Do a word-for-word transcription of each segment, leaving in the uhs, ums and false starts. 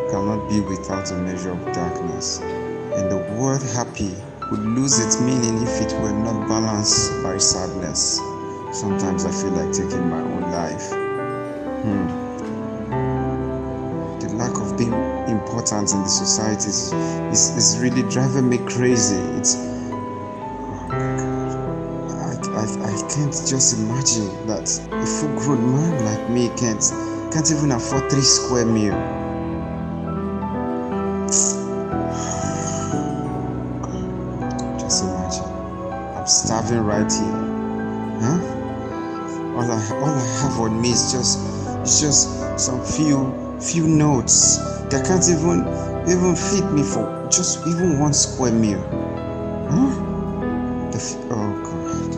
cannot be without a measure of darkness, and the word happy would lose its meaning if it were not balanced by sadness. Sometimes I feel like taking my own life. Hmm. The lack of being important in the society is, is, is really driving me crazy. It's oh my God. I, I, I can't just imagine that a full-grown man like me can't can't even afford three square meal. Just imagine, I'm starving right here. Huh? All I all I have on me is just it's just some few few notes that can't even even feed me for just even one square meal. Huh? The f oh God,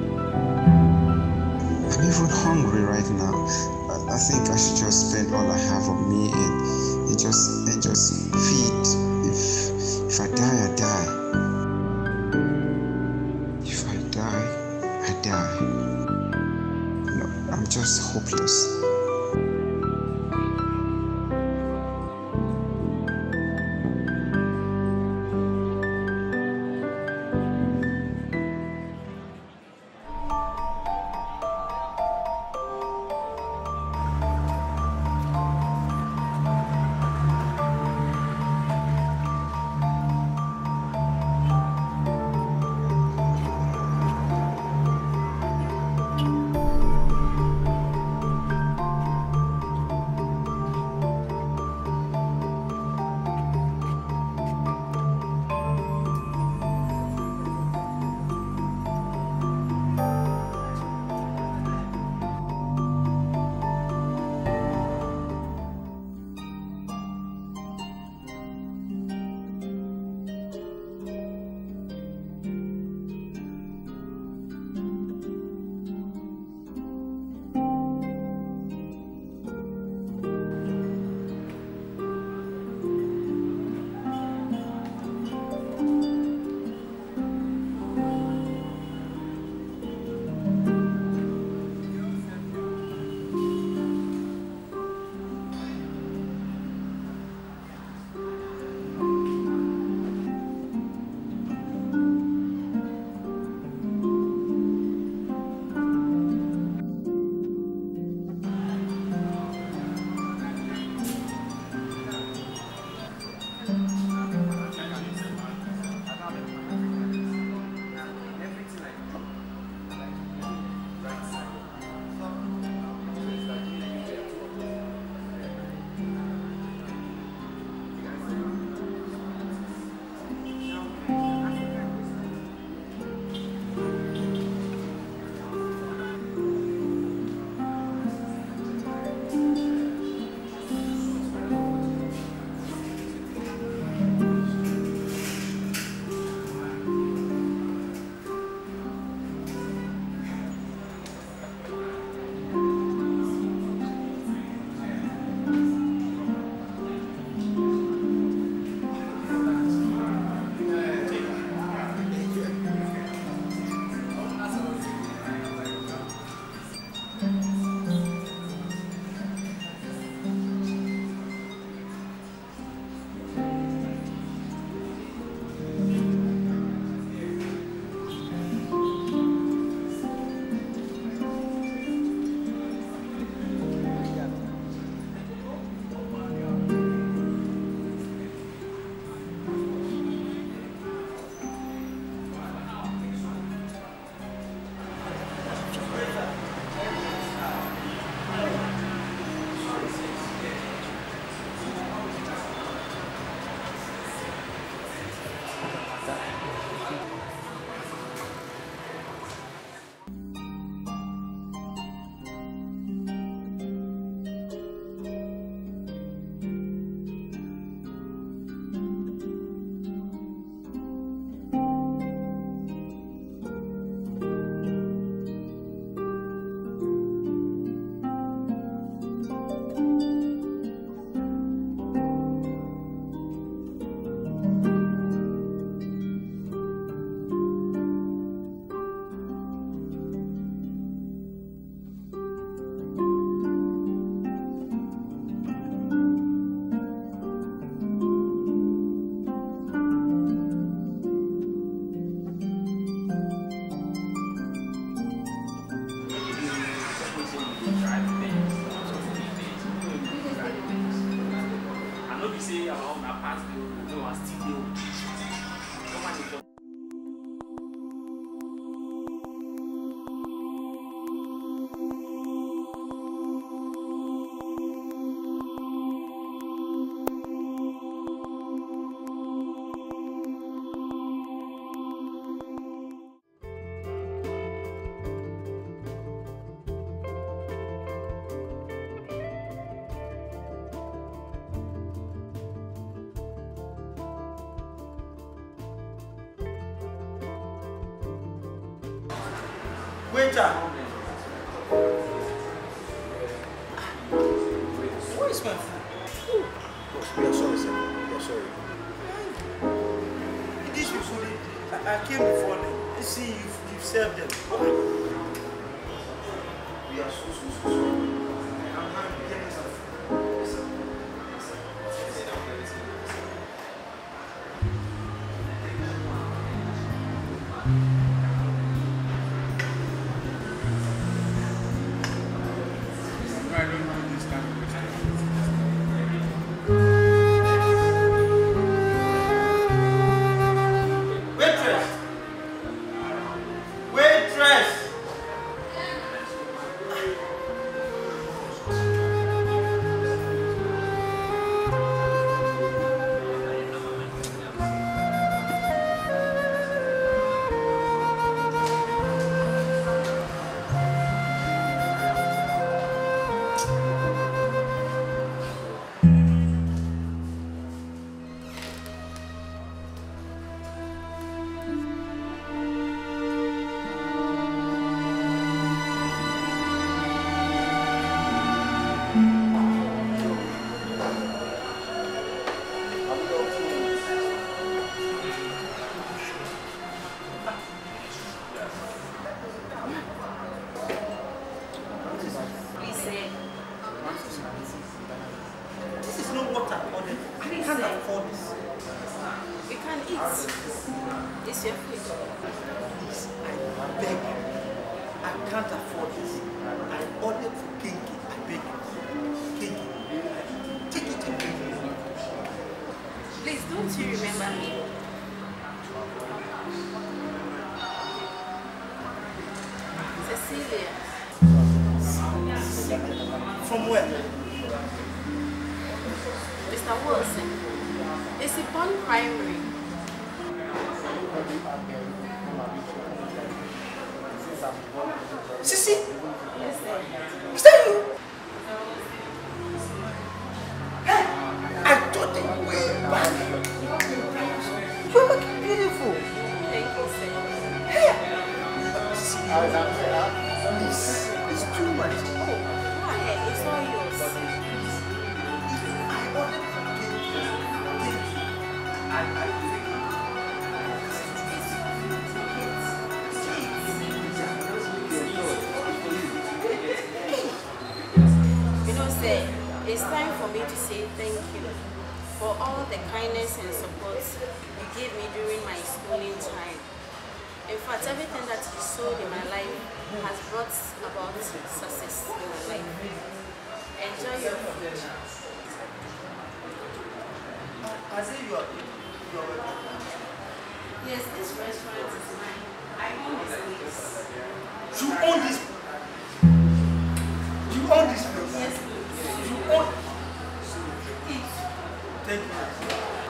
I'm even hungry right now. I, I think I should just spend all I have on me and, and just and just feed. If if I die, I die. If I die, I die. No, I'm just hopeless. be saying about my past, no, I still do. No man is Waiter! Where is my food? Boss, we are sorry, sir. We are sorry. These people, I, I came before them. You see, you've, you've served them. We are so, so, so sorry. I'm hungry. Get me some food. Yes, sir. Yes, sir. Waitress! Waitress! This is not what I ordered. I can't afford this. You can eat. It's your food. Please, I beg you. I can't afford this. I ordered for kinky. I beg you. Kinky. Take it and bring it. Please, don't you remember me? Cecilia. From where? Mister Wilson. It's a Bond Primary. Sissy? Yes, sir. Is that you? Hey, I thought they were back. You're looking beautiful. Thank you, sir. Hey! This is too much. Go ahead, it's all yours. I ordered for kinky. I, I think You know, sir, it's time for me to say thank you for all the kindness and support you gave me during my schooling time. In fact, everything that you sowed in my life has brought about success in my life. Enjoy your food. I say you are, you are welcome. Yes, this restaurant is mine. I own this place. You own this. You own this place. Yes, please. You own. Eat. Thank you.